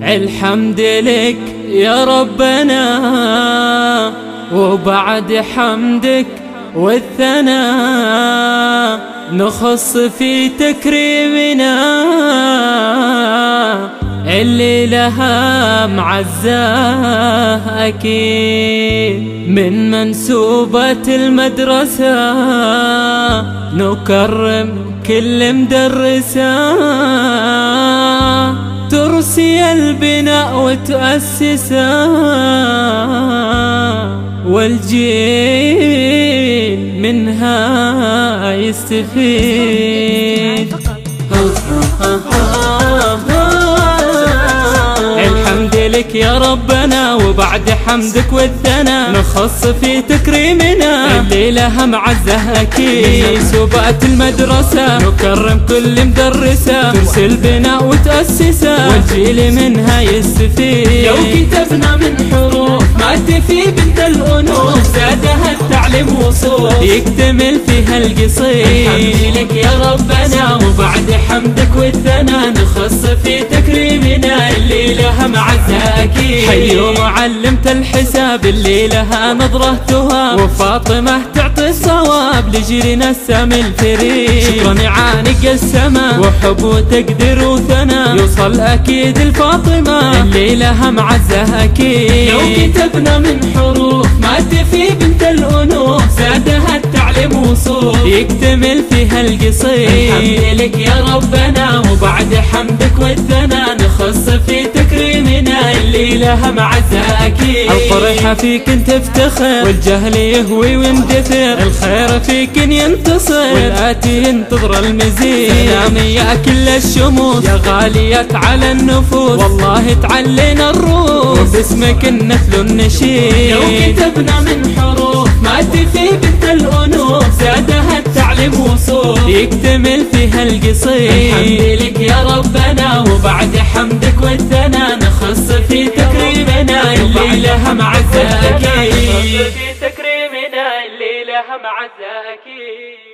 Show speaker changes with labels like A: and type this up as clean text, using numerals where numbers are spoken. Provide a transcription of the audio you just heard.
A: الحمد لك يا ربنا، وبعد حمدك والثناء نخص في تكريمنا اللي لها معزاه أكيد. من منسوبة المدرسة نكرم كل مدرسة ترسي البناء وتؤسسه، والجيل منها يستفيد. الحمد لك يا ربنا، وبعد حمدك والثناء نخص في تكريمنا اللي لها معزه اكيد. من منسوبات المدرسه نكرم كل مدرسه ترسي البناء وتؤسسه، والجيل منها يستفيد.
B: لو كتبنا من حروف ما تفي بنت الأنوف زادها التعليم وصول
A: يكتمل فيها القصيد.
B: الحمد لك يا ربنا، وبعد حمدك والثناء نخص في تكريمنا اللي لها معزة أكيد.
A: حيوا معلمة الحساب اللي لها نظرة تهاب، وفاطمة تعطي الصواب لجيلنا السامي الفريد. شكرا يعانق السما وحب وتقدير وثناء يوصل أكيد الفاطمة اللي لها معزة أكيد.
B: لو كتبنا من حروف ما تفي بنت الأنوف زادها التعليم وصول
A: يكتمل فيها القصيد.
B: الحمد لك يا ربنا، وبعد حمدك والثناء نخص في تكريمنا اللي لها معزة أكيد.
A: الفرحة فيك تفتخر والجهل يهوي ويندثر، الخير فيك ينتصر والآتي ينتظر المزيد. سلامي يا كل الشموس يا غالية على النفوس، والله تعلينا الروس وباسمك النثل النشيد.
B: لو كتبنا من حروف ما تفي بنت الأنوف زادها التعليم وصول
A: يكتمل فيها القصيد.
B: الحمد لك يا ربنا، وبعد حمدك والثناء نخص في تكريمنا اللي لها معزة أكيد.
A: في تكريمنا اللي لها معزة أكيد.